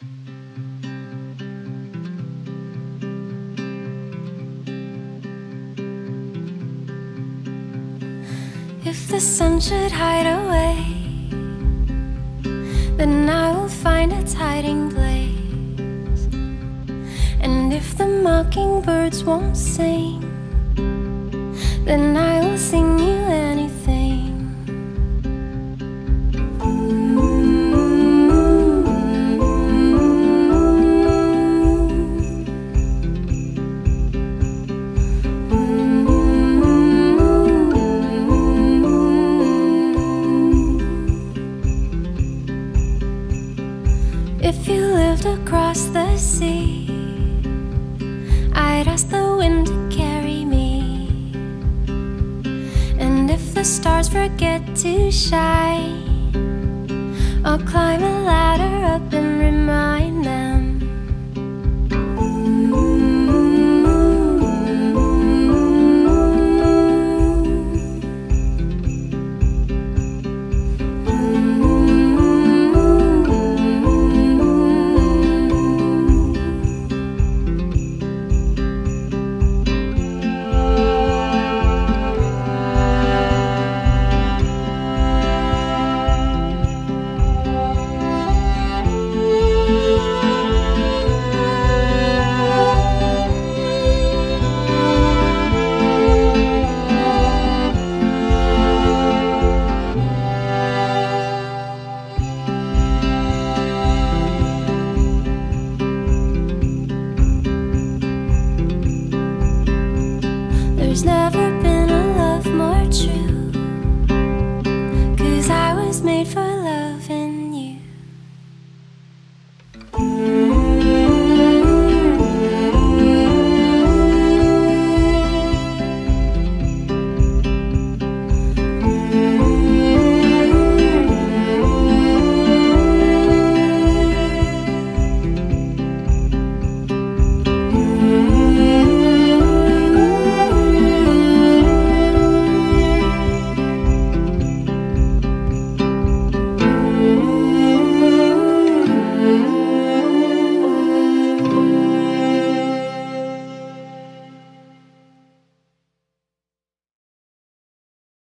If the sun should hide away, then I will find its hiding place. And if the mockingbirds won't sing, then I will sing you anything. If you lived across the sea, I'd ask the wind to carry me. And if the stars forget to shine, I'll climb a ladder